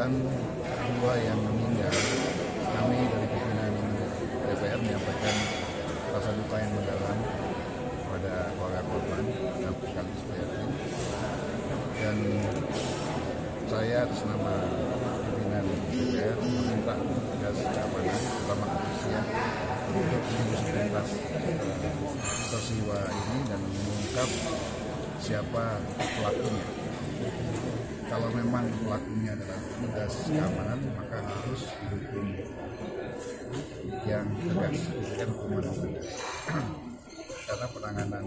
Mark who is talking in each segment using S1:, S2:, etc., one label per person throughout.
S1: korban dua yang meninggal, kami dari pimpinan DPR menyampaikan rasa duka yang mendalam pada keluarga korban dan sekaligus prihatin. Dan saya atas nama pimpinan DPR meminta tugas keamanan, terutama kepolisian, untuk mengusut tuntas peristiwa ini dan mengungkap siapa pelakunya. Kalau memang pelakunya adalah tugas keamanan, maka harus dihukum yang tegas, diberikan hukuman yang tegas. Karena penanganan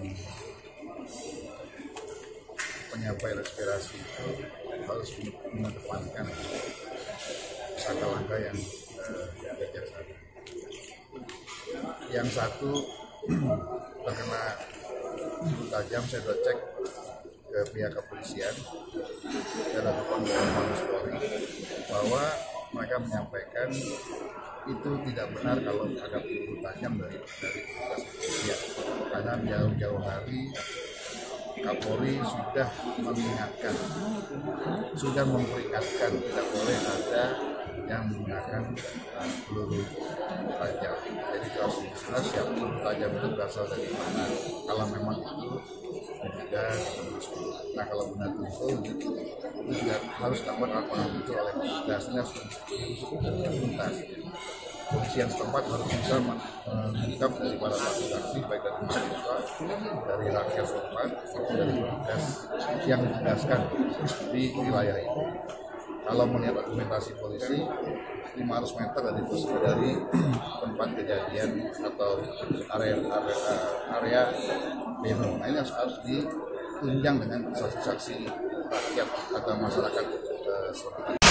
S1: penyampai respirasi itu harus mengedepankan langkah yang bijaksana. Yang satu terkena peluru tajam, saya sudah cek ke pihak kepolisian dan ataupun Mabes Polri bahwa mereka menyampaikan itu tidak benar kalau ada peluru tajam dari petugas kepolisian, karena jauh-jauh hari Kapolri sudah mengingatkan, sudah memperingatkan tidak boleh ada yang menggunakan peluru tajam. Jadi kalau jelas siap peluru tajam itu berasal dari mana, kalau memang itu juga. Nah kalau benar itu juga harus dapat laporan itu oleh petugasnya tuntas. Polisian setempat harus bisa mengungkap dari para saksi, baik dari mahasiswa, dari rakyat setempat, maupun dari petugas yang ditugaskan di wilayah itu. Kalau melihat dokumentasi polisi, 500 meter dari tempat kejadian atau area demo. Nah, ini harus ditunjang dengan saksi-saksi rakyat atau masyarakat setempat.